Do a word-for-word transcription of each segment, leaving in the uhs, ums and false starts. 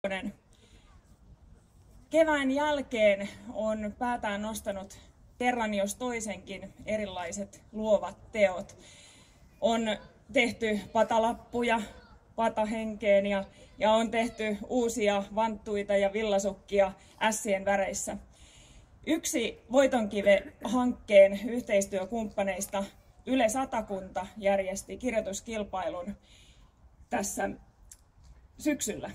Kevään jälkeen on päätään nostanut kerran jos toisenkin erilaiset luovat teot. On tehty patalappuja patahenkeen ja, ja on tehty uusia vanttuita ja villasukkia ässien väreissä. Yksi Voitonkive-hankkeen yhteistyökumppaneista, Yle Satakunta, järjesti kirjoituskilpailun tässä syksyllä.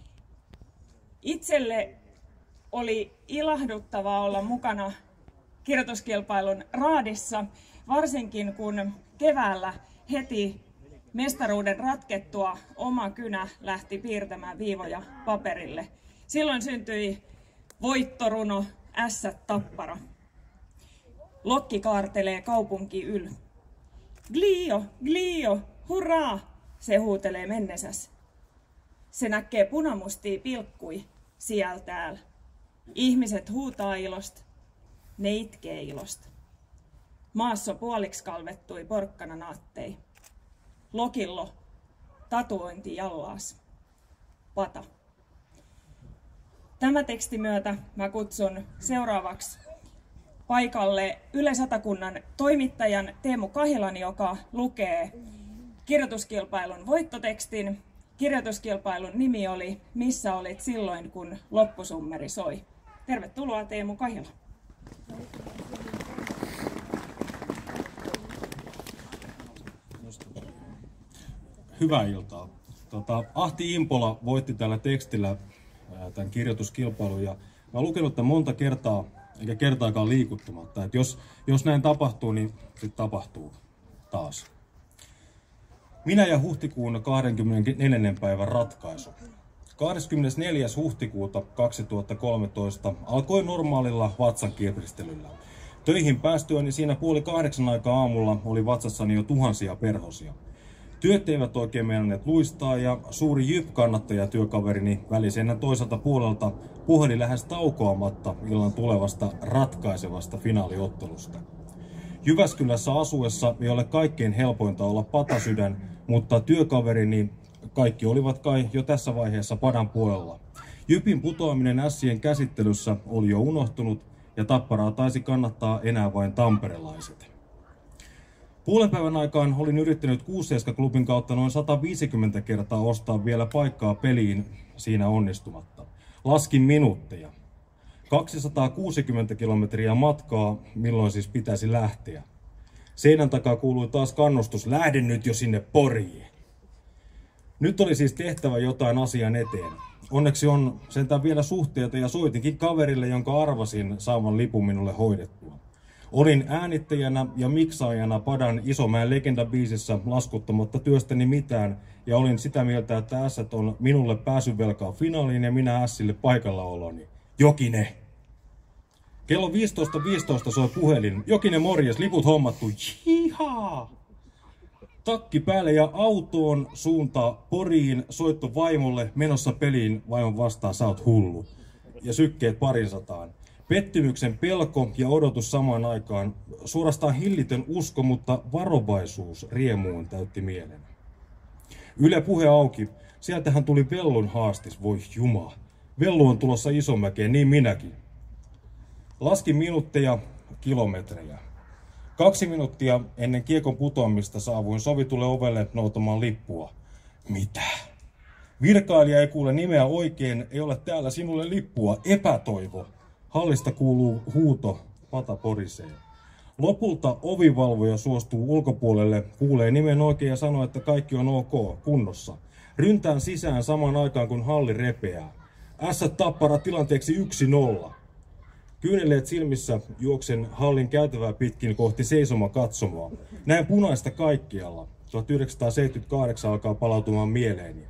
Itselle oli ilahduttavaa olla mukana kirjoituskilpailun raadissa, varsinkin kun keväällä heti mestaruuden ratkettua oma kynä lähti piirtämään viivoja paperille. Silloin syntyi voittoruno Ässät Tappara. Lokki kaartelee kaupunki yl. Glio, glio, hurraa, se huutelee mennessäs. Se näkee punamustia pilkkui siel tääl. Ihmiset huutaa ilost, ne itkee ilost. Maassa puoliksi kalvettui porkkana naattei. Lokillo, tatuointi jallaas. Pata. Tämä teksti myötä mä kutsun seuraavaksi paikalle Yle Satakunnan toimittajan Teemu Kahilan, joka lukee kirjoituskilpailun voittotekstin. Kirjoituskilpailun nimi oli Missä olit silloin, kun loppusummeri soi. Tervetuloa Teemu Kahila. Hyvää iltaa. Tota, Ahti Impola voitti tällä tekstillä ää, tämän kirjoituskilpailun ja mä oon lukenut tämän monta kertaa, eikä kertaakaan liikuttumatta. Et jos, jos näin tapahtuu, niin sitten tapahtuu taas. Minä ja huhtikuun kahdeskymmenesneljäs päivän ratkaisu. kahdeskymmenesneljäs huhtikuuta kaksituhattakolmetoista alkoi normaalilla vatsan kiepristelyllä. Töihin päästyäni siinä puoli kahdeksan aikaa aamulla oli vatsassani jo tuhansia perhosia. Työt eivät oikein meinanneet luistaa ja suuri Jyp-kannattajatyökaverini välisennän toiselta puolelta puheli lähes taukoamatta illan tulevasta ratkaisevasta finaaliottelusta. Jyväskylässä asuessa ei ole kaikkein helpointa olla patasydän, mutta työkaverini kaikki olivat kai jo tässä vaiheessa padan puolella. Jypin putoaminen ässien käsittelyssä oli jo unohtunut ja Tapparaa taisi kannattaa enää vain tamperelaiset. Puolen päivän aikaan olin yrittänyt Kuuseiska-klubin kautta noin sata viisikymmentä kertaa ostaa vielä paikkaa peliin siinä onnistumatta. Laskin minuutteja. kaksisataakuusikymmentä kilometriä matkaa, milloin siis pitäisi lähteä. Seinän takaa kuului taas kannustus, lähde nyt jo sinne Poriin. Nyt oli siis tehtävä jotain asian eteen. Onneksi on sentään vielä suhteita ja soitinkin kaverille, jonka arvasin saavan lipun minulle hoidettua. Olin äänittäjänä ja miksaajana Padan Isomäen legendabiisissä laskuttamatta työstäni mitään ja olin sitä mieltä, että ässät on minulle pääsyvelkaa finaaliin ja minä ässille paikallaoloni. Jokinen. Kello viisitoista viisitoista soi puhelin. Jokinen morjes, liput hommattu. Jihaa! Takki päälle ja autoon suunta Poriin, soitto vaimolle, menossa peliin, vaimon vastaan, sä oot hullu. Ja sykkeet parinsataan. Pettymyksen pelko ja odotus samaan aikaan. Suorastaan hillitön usko, mutta varovaisuus riemuun täytti mielen. Yle Puhe auki. Sieltähän tuli Vellun haastis, voi juma. Vellu on tulossa Isomäkeen, niin minäkin. Laskin minuutteja, kilometrejä. Kaksi minuuttia ennen kiekon putoamista saavuin sovitulle ovelle noutamaan lippua. Mitä? Virkailija ei kuule nimeä oikein, ei ole täällä sinulle lippua, epätoivo. Hallista kuuluu huuto, pata porisee. Lopulta ovivalvoja suostuu ulkopuolelle, kuulee nimen oikein ja sanoo, että kaikki on ok, kunnossa. Ryntään sisään samaan aikaan, kun halli repeää. Ässät Tappara tilanteeksi yksi nolla. Kyyneleet silmissä juoksen hallin käytävää pitkin kohti seisomakatsomoa. Näen punaista kaikkialla. tuhatyhdeksänsataaseitsemänkymmentäkahdeksan alkaa palautumaan mieleeni.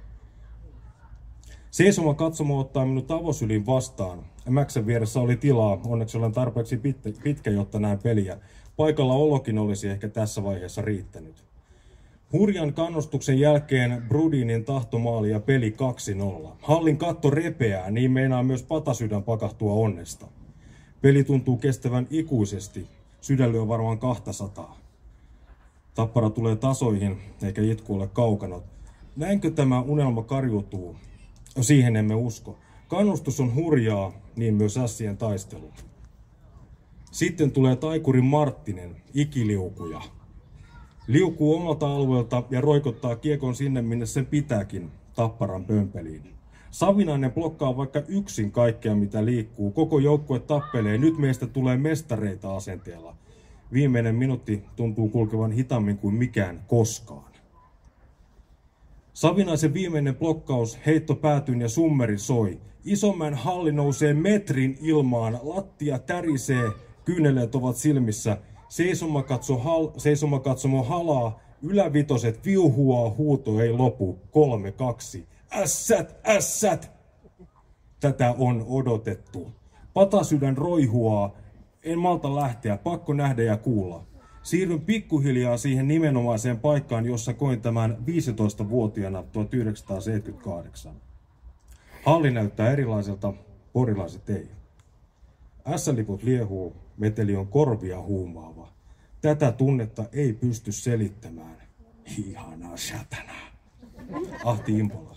Seisomakatsomo ottaa minut avosylin vastaan. Mäksän vieressä oli tilaa. Onneksi olen tarpeeksi pitkä, pitkä jotta näen peliä. Paikalla olokin olisi ehkä tässä vaiheessa riittänyt. Hurjan kannustuksen jälkeen Brudinin tahtomaali ja peli kaksi nolla. Hallin katto repeää, niin meinaa myös patasydän pakahtua onnesta. Peli tuntuu kestävän ikuisesti. Sydän lyö varmaan kaksisataa. Tappara tulee tasoihin, eikä itku ole kaukana. Näinkö tämä unelma kariutuu? Siihen emme usko. Kannustus on hurjaa, niin myös ässien taistelu. Sitten tulee taikuri Marttinen, ikiliukuja. Liukuu omalta alueelta ja roikottaa kiekon sinne, minne sen pitääkin, Tapparan pömpeliin. Savinainen blokkaa vaikka yksin kaikkea, mitä liikkuu. Koko joukkue tappelee. Nyt meistä tulee mestareita asenteella. Viimeinen minuutti tuntuu kulkevan hitaammin kuin mikään koskaan. Savinaisen viimeinen blokkaus, heitto päätyyn ja summeri soi. Isomäen halli nousee metrin ilmaan, lattia tärisee, kyyneleet ovat silmissä. Seisomakatsomo halaa, ylävitoset viuhuaa, huuto ei lopu. Kolme, kaksi. Ässät, ässät! Tätä on odotettu. Patasydän roihuaa. En malta lähteä, pakko nähdä ja kuulla. Siirryn pikkuhiljaa siihen nimenomaiseen paikkaan, jossa koin tämän viisitoistavuotiaana tuhatyhdeksänsataaseitsemänkymmentäkahdeksan. Halli näyttää erilaiselta, porilaiset ei. Ässäliput liehuu, meteli on korvia huumaava. Tätä tunnetta ei pysty selittämään. Ihanaa satana. Ahti Impola.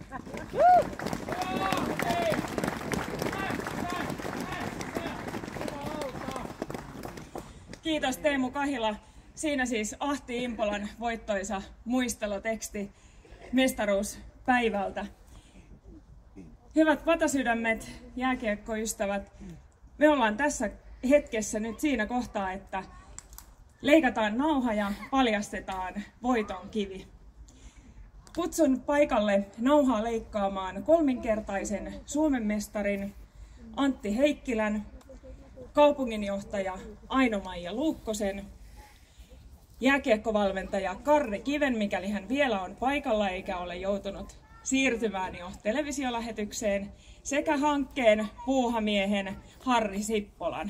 Kiitos Teemu Kahila. Siinä siis Ahti Impolan voittoisa muisteloteksti mestaruuspäivältä. Hyvät patasydämet, jääkiekkoystävät, me ollaan tässä hetkessä nyt siinä kohtaa, että leikataan nauha ja paljastetaan voiton kivi. Kutsun paikalle nauhaa leikkaamaan kolminkertaisen Suomen mestarin Antti Heikkilän, kaupunginjohtaja Aino-Maija Luukkosen, jääkiekkovalmentaja Karri Kiven, mikäli hän vielä on paikalla eikä ole joutunut siirtymään jo televisiolähetykseen, sekä hankkeen puuhamiehen Harri Sippolan.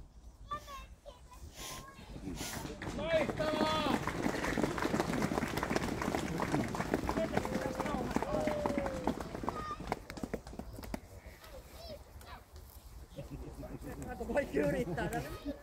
Loistavaa! Voi yrittää.